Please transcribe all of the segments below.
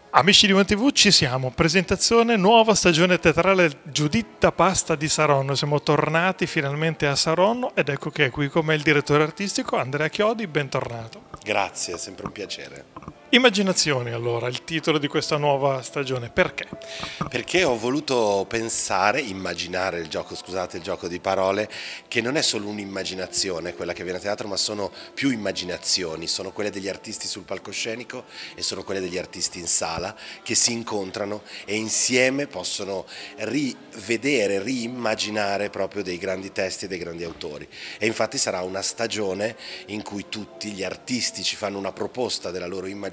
Amici di OneTV, ci siamo, presentazione nuova stagione teatrale Giuditta Pasta di Saronno, siamo tornati finalmente a Saronno ed ecco che è qui come il direttore artistico Andrea Chiodi, bentornato. Grazie, è sempre un piacere. Immaginazioni allora, il titolo di questa nuova stagione, perché? Perché ho voluto pensare, immaginare il gioco, scusate il gioco di parole, che non è solo un'immaginazione quella che viene a teatro, ma sono più immaginazioni, sono quelle degli artisti sul palcoscenico e sono quelle degli artisti in sala che si incontrano e insieme possono rivedere, riimmaginare proprio dei grandi testi e dei grandi autori. E infatti sarà una stagione in cui tutti gli artisti ci fanno una proposta della loro immaginazione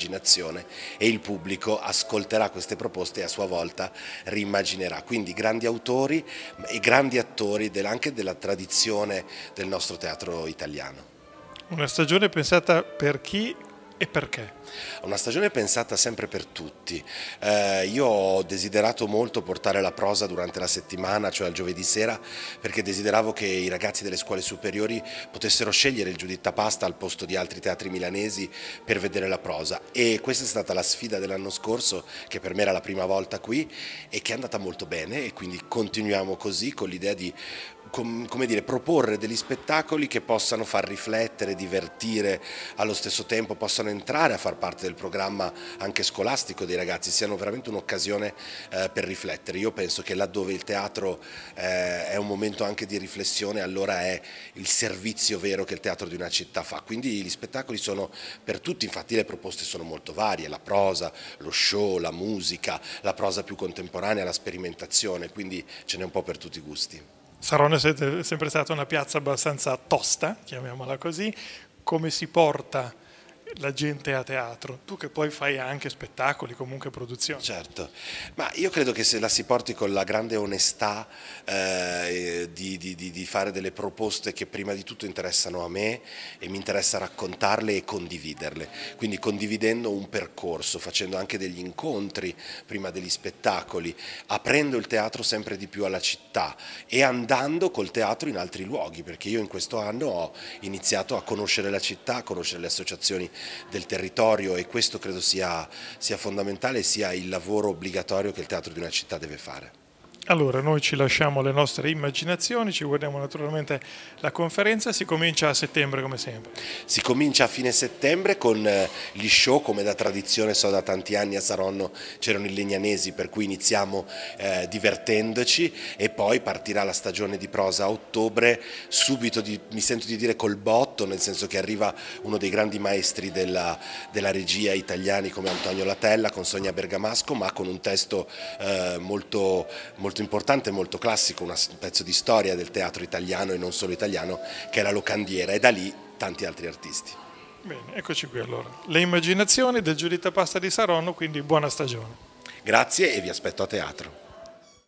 e il pubblico ascolterà queste proposte e a sua volta riimmaginerà. Quindi grandi autori e grandi attori anche della tradizione del nostro teatro italiano. Una stagione pensata per chi e perché? Una stagione pensata sempre per tutti. Io ho desiderato molto portare la prosa durante la settimana, cioè il giovedì sera, perché desideravo che i ragazzi delle scuole superiori potessero scegliere il Giuditta Pasta al posto di altri teatri milanesi per vedere la prosa. E questa è stata la sfida dell'anno scorso, che per me era la prima volta qui e che è andata molto bene, e quindi continuiamo così con l'idea di come dire, proporre degli spettacoli che possano far riflettere, divertire allo stesso tempo, possano entrare a far parte del programma anche scolastico dei ragazzi, siano veramente un'occasione per riflettere. Io penso che laddove il teatro è un momento anche di riflessione, allora è il servizio vero che il teatro di una città fa. Quindi gli spettacoli sono per tutti, infatti le proposte sono molto varie, la prosa, lo show, la musica, la prosa più contemporanea, la sperimentazione, quindi ce n'è un po' per tutti i gusti. Saronno è sempre stata una piazza abbastanza tosta, chiamiamola così, come si porta la gente a teatro? Tu che poi fai anche spettacoli, comunque produzioni. Certo, ma io credo che se la si porti con la grande onestà di fare delle proposte che prima di tutto interessano a me e mi interessa raccontarle e condividerle, quindi condividendo un percorso, facendo anche degli incontri prima degli spettacoli, aprendo il teatro sempre di più alla città e andando col teatro in altri luoghi, perché io in questo anno ho iniziato a conoscere la città, a conoscere le associazioni del territorio e questo credo sia fondamentale, sia il lavoro obbligatorio che il teatro di una città deve fare. Allora, noi ci lasciamo le nostre immaginazioni, ci guardiamo naturalmente la conferenza, si comincia a settembre come sempre. Si comincia a fine settembre con gli show, come da tradizione so da tanti anni a Saronno c'erano i Legnanesi, per cui iniziamo divertendoci e poi partirà la stagione di prosa a ottobre, subito mi sento di dire col botto, nel senso che arriva uno dei grandi maestri della regia italiani come Antonio Latella con Sonia Bergamasco, ma con un testo molto importante, molto classico, un pezzo di storia del teatro italiano e non solo italiano, che è La Locandiera, e da lì tanti altri artisti. Bene, eccoci qui allora. Le immaginazioni del Giuditta Pasta di Saronno, quindi buona stagione. Grazie e vi aspetto a teatro.